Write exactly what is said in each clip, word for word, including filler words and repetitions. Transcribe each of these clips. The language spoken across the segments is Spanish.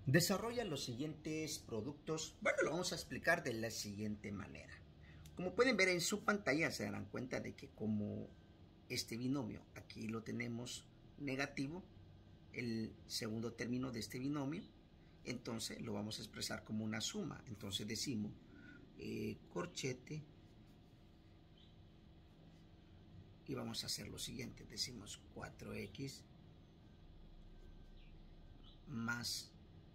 Desarrolla los siguientes productos. Bueno, lo vamos a explicar de la siguiente manera. Como pueden ver en su pantalla, se darán cuenta de que como este binomio aquí lo tenemos negativo, el segundo término de este binomio, entonces lo vamos a expresar como una suma. Entonces decimos eh, corchete y vamos a hacer lo siguiente. Decimos cuatro equis más,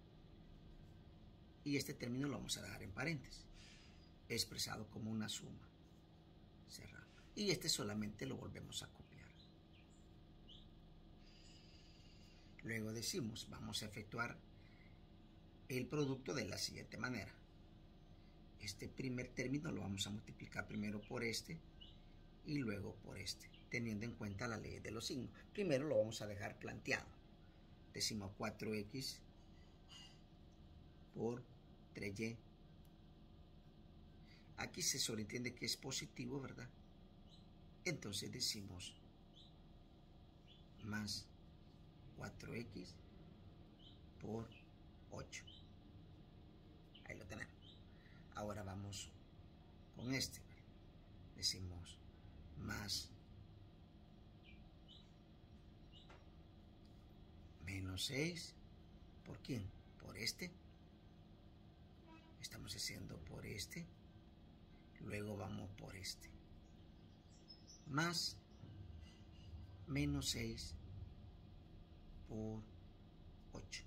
y este término lo vamos a dejar en paréntesis, expresado como una suma, cerrado, y este solamente lo volvemos a copiar. Luego decimos, vamos a efectuar el producto de la siguiente manera. Este primer término lo vamos a multiplicar primero por este y luego por este, teniendo en cuenta la ley de los signos. Primero lo vamos a dejar planteado. Decimos cuatro equis por tres y. Aquí se sobreentiende que es positivo, ¿verdad? Entonces decimos más cuatro equis por ocho. Ahí lo tenemos. Ahora vamos con este. Decimos más menos seis. ¿Por quién? Por este. Estamos haciendo por este. Luego vamos por este. Más menos seis por ocho.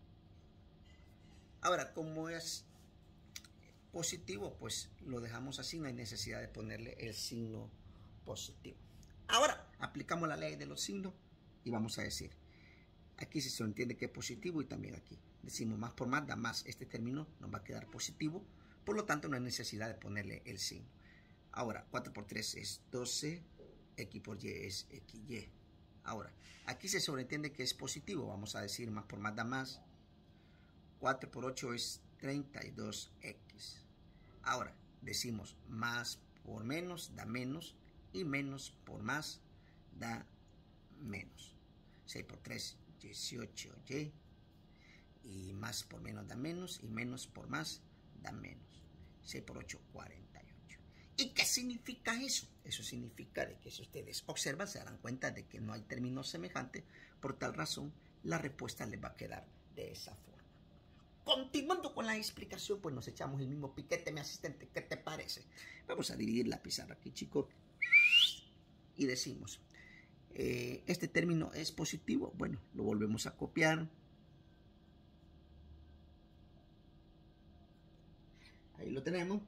Ahora, como es positivo, pues lo dejamos así, no hay necesidad de ponerle el signo positivo. Ahora, aplicamos la ley de los signos y vamos a decir, aquí se entiende que es positivo y también aquí. Decimos más por más da más, este término nos va a quedar positivo, por lo tanto no hay necesidad de ponerle el signo. Ahora, cuatro por tres es doce, x por y es xy. Ahora, aquí se sobreentiende que es positivo, vamos a decir más por más da más. cuatro por ocho es treinta y dos equis. Ahora, decimos más por menos da menos y menos por más da menos. seis por tres, dieciocho y. Y más por menos da menos y menos por más da menos. seis por ocho, cuarenta y ocho. ¿Y qué significa eso? Eso significa de que si ustedes observan se darán cuenta de que no hay términos semejantes. Por tal razón, la respuesta les va a quedar de esa forma. Continuando con la explicación, pues nos echamos el mismo piquete, mi asistente. ¿Qué te parece? Vamos a dividir la pizarra aquí, chicos. Y decimos, eh, este término es positivo. Bueno, lo volvemos a copiar. Ahí lo tenemos.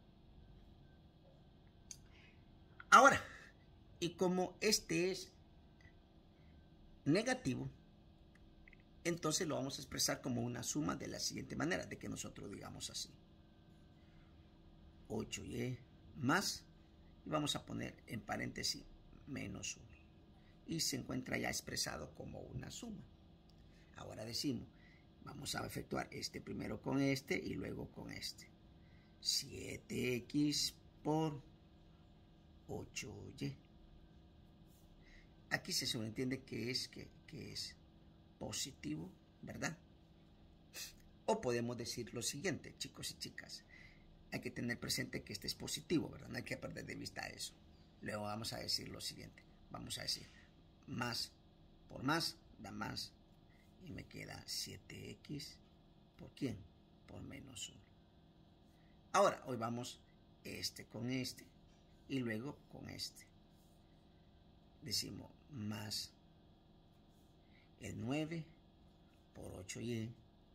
Ahora, y como este es negativo, entonces lo vamos a expresar como una suma de la siguiente manera, de que nosotros digamos así. ocho y más, y vamos a poner en paréntesis menos uno. Y se encuentra ya expresado como una suma. Ahora decimos, vamos a efectuar este primero con este y luego con este. siete equis por ocho y. Aquí se sobreentiende que es, que, que es positivo, ¿verdad? O podemos decir lo siguiente, chicos y chicas. Hay que tener presente que este es positivo, ¿verdad? No hay que perder de vista eso. Luego vamos a decir lo siguiente. Vamos a decir más por más da más. Y me queda siete equis. ¿Por quién? Por menos uno. Ahora, hoy vamos este con este. Y luego con este. Decimos más el nueve por ocho y.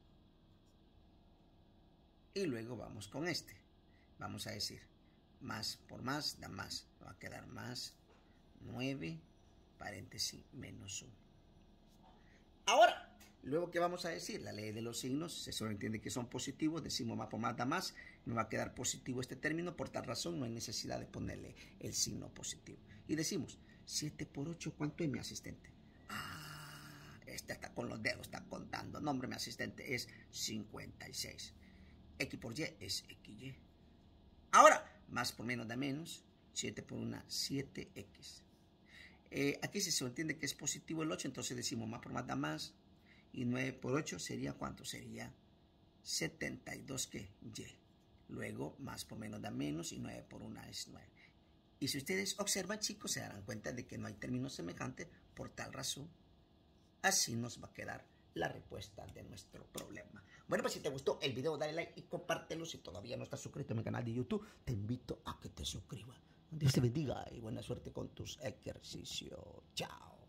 Y luego vamos con este. Vamos a decir más por más da más. Va a quedar más nueve, paréntesis, menos uno. Ahora, luego, ¿qué vamos a decir? La ley de los signos se sobreentiende que son positivos. Decimos más por más da más. Me va a quedar positivo este término. Por tal razón, no hay necesidad de ponerle el signo positivo. Y decimos, siete por ocho, ¿cuánto es, mi asistente? Ah, este está con los dedos, está contando. Nombre, mi asistente, es cincuenta y seis. X por Y es xy. Ahora, más por menos da menos. siete por uno, siete equis. Eh, aquí se entiende que es positivo el ocho, entonces decimos más por más da más. Y nueve por ocho sería ¿cuánto? Sería setenta y dos, ¿qué? Y. Luego, más por menos da menos y nueve por uno es nueve. Y si ustedes observan, chicos, se darán cuenta de que no hay términos semejantes. Por tal razón, así nos va a quedar la respuesta de nuestro problema. Bueno, pues si te gustó el video, dale like y compártelo. Si todavía no estás suscrito a mi canal de YouTube, te invito a que te suscribas. Dios te bendiga y buena suerte con tus ejercicios. Chao.